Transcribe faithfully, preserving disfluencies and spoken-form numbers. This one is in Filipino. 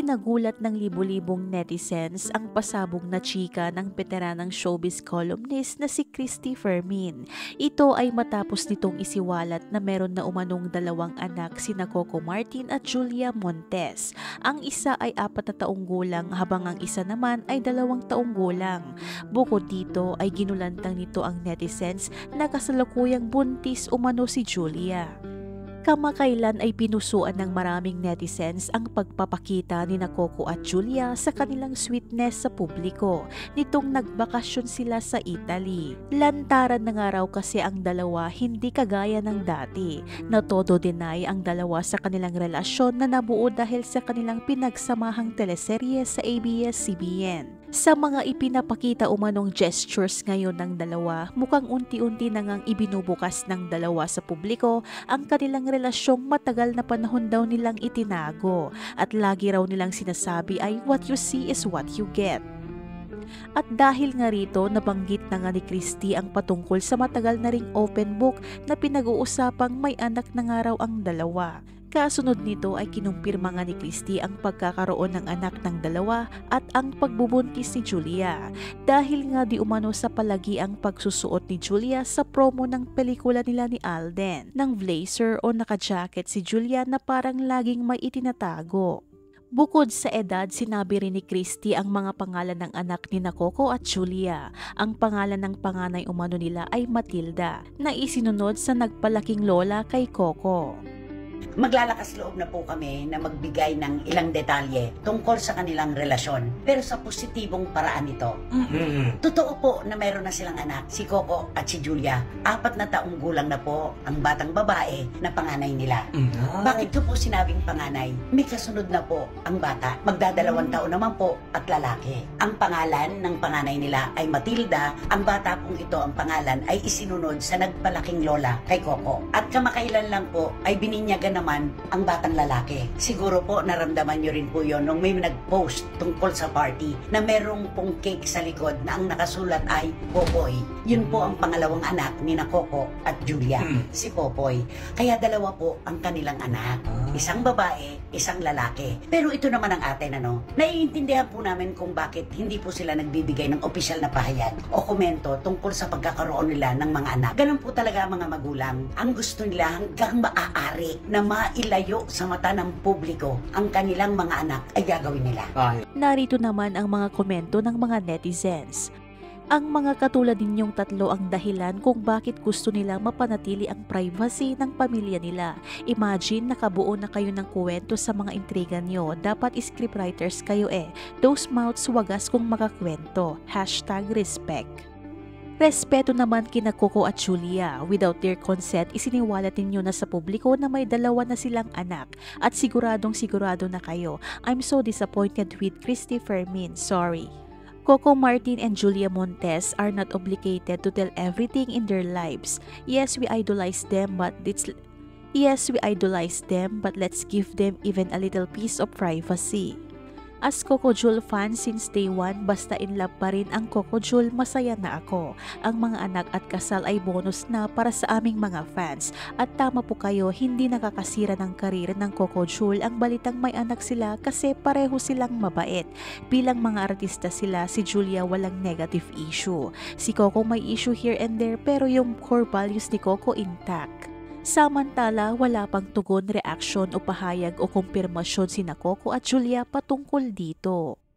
Ikinagulat ng libu-libong netizens ang pasabog na chika ng veteranang showbiz columnist na si Christy Fermin. Ito ay matapos nitong isiwalat na meron na umanong dalawang anak sina Coco Martin at Julia Montes. Ang isa ay apat na taong gulang habang ang isa naman ay dalawang taong gulang. Bukod dito ay ginulantang nito ang netizens na kasalukuyang buntis umano si Julia. Kamakailan ay pinusuan ng maraming netizens ang pagpapakita ni na Coco at Julia sa kanilang sweetness sa publiko nitong nagbakasyon sila sa Italy. Lantaran na nga raw kasi ang dalawa hindi kagaya ng dati na todo deny ang dalawa sa kanilang relasyon na nabuo dahil sa kanilang pinagsamahang teleserye sa A B S C B N. Sa mga ipinapakita umanong gestures ngayon ng dalawa, mukhang unti-unti na ngang ibinubukas ng dalawa sa publiko ang kanilang relasyong matagal na panahon daw nilang itinago at lagi raw nilang sinasabi ay what you see is what you get. At dahil nga rito, nabanggit na nga ni Christy ang patungkol sa matagal na ring open book na pinag-uusapang may anak na nga raw ang dalawa. Kasunod nito ay kinumpirma nga ni Christy ang pagkakaroon ng anak ng dalawa at ang pagbubuntis ni Julia. Dahil nga di umano sa palagi ang pagsusuot ni Julia sa promo ng pelikula nila ni Alden, ng blazer o naka-jacket si Julia na parang laging may itinatago. Bukod sa edad, sinabi rin ni Christy ang mga pangalan ng anak ni na Coco at Julia. Ang pangalan ng panganay umano nila ay Matilda, na isinunod sa nagpalaking lola kay Coco. Maglalakas loob na po kami na magbigay ng ilang detalye tungkol sa kanilang relasyon, pero sa positibong paraan ito. Mm-hmm. Totoo po na meron na silang anak, si Coco at si Julia. Apat na taong gulang na po ang batang babae na panganay nila. Mm-hmm. Bakit ko po sinabing panganay? May kasunod na po ang bata. Magdadalawang taon naman po at lalaki. Ang pangalan ng panganay nila ay Matilda. Ang bata pong ito, ang pangalan ay isinunod sa nagpalaking lola kay Coco. At kamakailan lang po ay bininyagan naman ang batang lalaki. Siguro po naramdaman nyo rin po yon nung may nag-post tungkol sa party na merong pong cake sa likod na ang nakasulat ay Popoy. Yun po ang pangalawang anak ni na Coco at Julia, hmm. si Popoy. Kaya dalawa po ang kanilang anak. Isang babae, isang lalaki. Pero ito naman ang atin, ano? Naiintindihan po namin kung bakit hindi po sila nagbibigay ng opisyal na pahayag o komento tungkol sa pagkakaroon nila ng mga anak. Ganun po talaga mga magulang. Ang gusto nila hanggang maaari na mailayo sa mata ng publiko ang kanilang mga anak ay gagawin nila. Narito naman ang mga komento ng mga netizens. Ang mga katulad ninyong tatlo ang dahilan kung bakit gusto nila mapanatili ang privacy ng pamilya nila. Imagine nakabuo na kayo ng kwento sa mga intriga nyo. Dapat scriptwriters kayo eh. Those mouths wagas kung makakwento. Hashtag respect. Respeto naman kina Coco at Julia. Without their consent, isiniwalat ninyo na sa publiko na may dalawa na silang anak. At siguradong sigurado na kayo. I'm so disappointed with Christy Fermin. Sorry. Coco Martin and Julia Montes are not obligated to tell everything in their lives. Yes, we idolize them, but it's yes, we idolize them, but let's give them even a little piece of privacy. As Coco Jul fan since day one, basta in love pa rin ang Coco Jul, masaya na ako. Ang mga anak at kasal ay bonus na para sa aming mga fans. At tama po kayo, hindi nakakasira ng karir ng Coco Jul ang balitang may anak sila kasi pareho silang mabait. Bilang mga artista sila, si Julia walang negative issue. Si Coco may issue here and there pero yung core values ni Coco intact. Samantala, wala pang tugon, reaksyon o pahayag o kumpirmasyon sina Coco at Julia patungkol dito.